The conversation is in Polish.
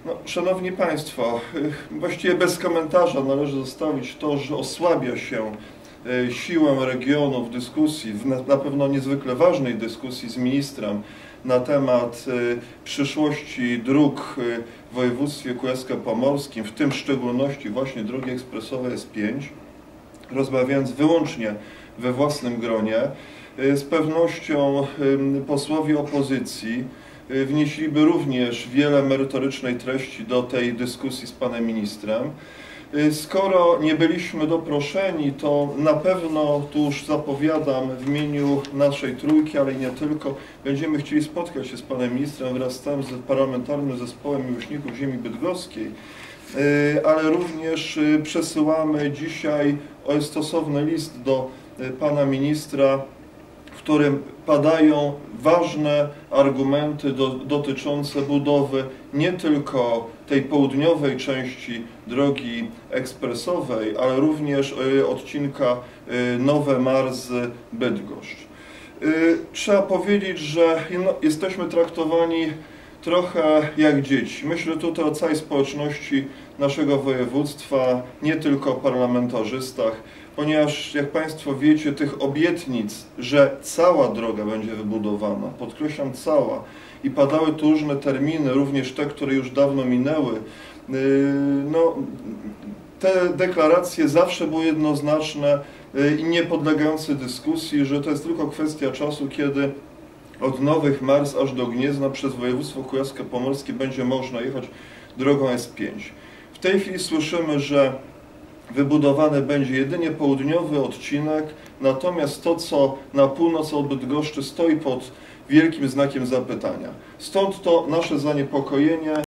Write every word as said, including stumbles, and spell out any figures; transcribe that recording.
No, Szanowni Państwo, właściwie bez komentarza należy zostawić to, że osłabia się siłę regionu w dyskusji, w na pewno niezwykle ważnej dyskusji z ministrem na temat przyszłości dróg w województwie kujawsko-pomorskim, w tym w szczególności właśnie drogi ekspresowej S pięć, rozmawiając wyłącznie we własnym gronie. Z pewnością posłowie opozycji wnieśliby również wiele merytorycznej treści do tej dyskusji z panem ministrem. Skoro nie byliśmy doproszeni, to na pewno, tu już zapowiadam, w imieniu naszej trójki, ale i nie tylko, będziemy chcieli spotkać się z panem ministrem wraz z tym parlamentarnym zespołem miłośników ziemi bydgoskiej, ale również przesyłamy dzisiaj stosowny list do pana ministra, w którym padają ważne argumenty do, dotyczące budowy nie tylko tej południowej części drogi ekspresowej, ale również odcinka Nowe Marzy-Bydgoszcz. Trzeba powiedzieć, że jesteśmy traktowani trochę jak dzieci. Myślę tutaj o całej społeczności naszego województwa, nie tylko o parlamentarzystach, ponieważ, jak Państwo wiecie, tych obietnic, że cała droga będzie wybudowana, podkreślam cała, i padały tu różne terminy, również te, które już dawno minęły, no, te deklaracje zawsze były jednoznaczne i nie podlegające dyskusji, że to jest tylko kwestia czasu, kiedy od Nowych Mars aż do Gniezna przez województwo kujawsko-pomorskie będzie można jechać drogą S pięć. W tej chwili słyszymy, że wybudowany będzie jedynie południowy odcinek, natomiast to, co na północ od Bydgoszczy, stoi pod wielkim znakiem zapytania. Stąd to nasze zaniepokojenie.